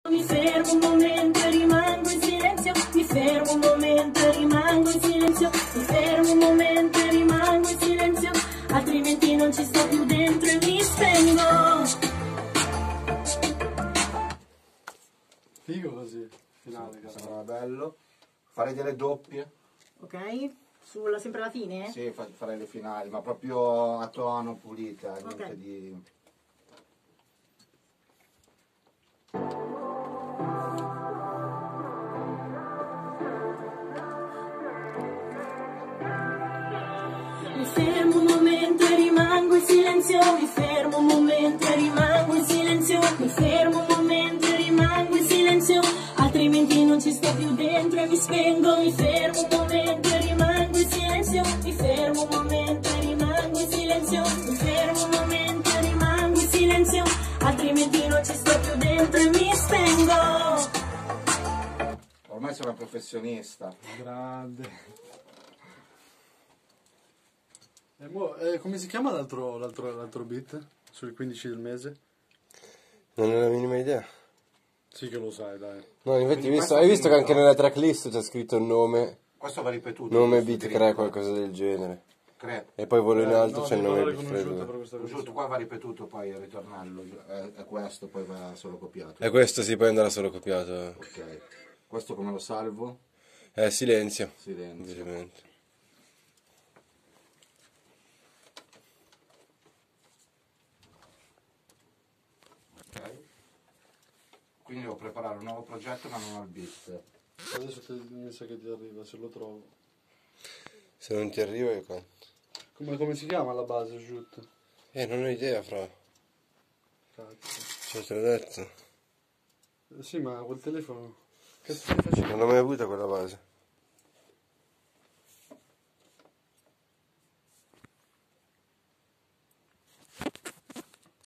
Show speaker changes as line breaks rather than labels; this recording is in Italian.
Mi fermo un momento e rimango in silenzio, mi fermo un momento e rimango in silenzio, mi fermo un momento e rimango in silenzio, altrimenti non ci sto più dentro e mi spengo.
Figo così, finale.
Sembra bello. Farei delle doppie.
Ok, sempre alla fine?
Sì, farei le finali, ma proprio a tono, pulita,
Ok.
niente di...
Mi fermo un momento e rimango in silenzio, mi fermo un momento e rimango in silenzio, mi fermo un momento e rimango in silenzio, altrimenti non ci sto più dentro e mi spengo. Mi fermo un momento e rimango in silenzio, mi fermo un momento e rimango in silenzio, mi fermo un momento e rimango in silenzio, altrimenti non ci sto più dentro e mi spengo.
Ormai sono un professionista.
Grande. Come si chiama l'altro beat? Sul 15 del mese?
Non ho la minima idea.
Sì che lo sai, dai.
No, infatti
Quindi
hai visto che anche
finito.
nella tracklist c'è scritto il nome,
Questo va ripetuto.
nome
giusto,
beat 3,
diritto.
qualcosa del genere.
Cre-
E poi volo in alto
No,
c'è il
di
nome
parole
beat
conosciute
3.
per questa
Giusto,
versione.
qua va ripetuto poi il ritornello. È questo, poi va solo copiato.
E questo sì, poi andrà solo copiato.
Ok. Questo come lo salvo?
Silenzio.
Silenzio.
Semplicemente.
Ok. Quindi devo preparare un nuovo progetto ma non ho il beat.
Adesso mi sa che ti arriva, se lo trovo.
Se non ti arriva io canto.
Come si chiama la base, Giut?
Non ho idea, fra.
Cazzo.
Cioè, te l'ho detto.
Sì, ma quel telefono... Che stai facendo?
Non l'ho mai avuta quella base.